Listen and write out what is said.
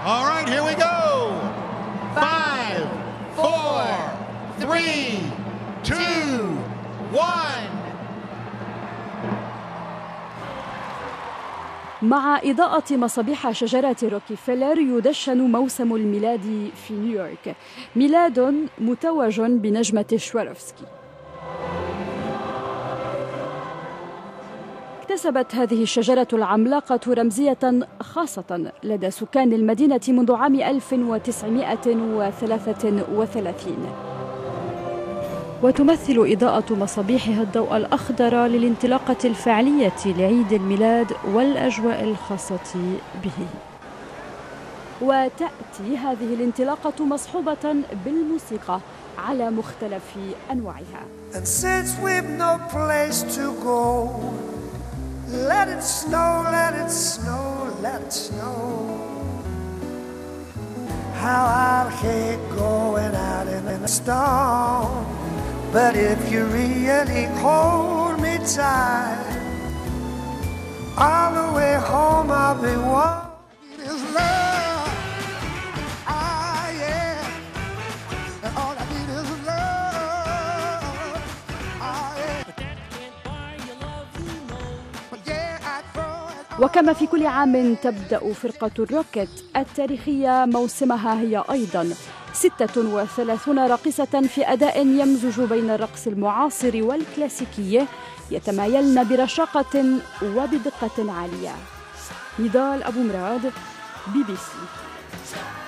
All right, here we go. 5, 4, 3, 2, 1. مع إضاءة مصابيح شجرة روكفيلر يدشن موسم الميلاد في نيويورك، ميلاد متوج بنجمة شواروفسكي. اكتسبت هذه الشجرة العملاقة رمزية خاصة لدى سكان المدينة منذ عام 1933، وتمثل إضاءة مصابيحها الضوء الأخضر للانطلاقة الفعلية لعيد الميلاد والأجواء الخاصة به. وتأتي هذه الانطلاقة مصحوبة بالموسيقى على مختلف أنواعها. Let it snow, let it snow, let it snow. How I'll hate going out in the storm. But if you really hold me tight, all the way home I'll be warm. Is love, ah yeah, and all I need is love, ah yeah. وكما في كل عام تبدأ فرقة الروكيت التاريخية موسمها هي أيضاً 36 راقصة في أداء يمزج بين الرقص المعاصر والكلاسيكي، يتمايلن برشاقة وبدقة عالية. نضال أبو مراد، BBC.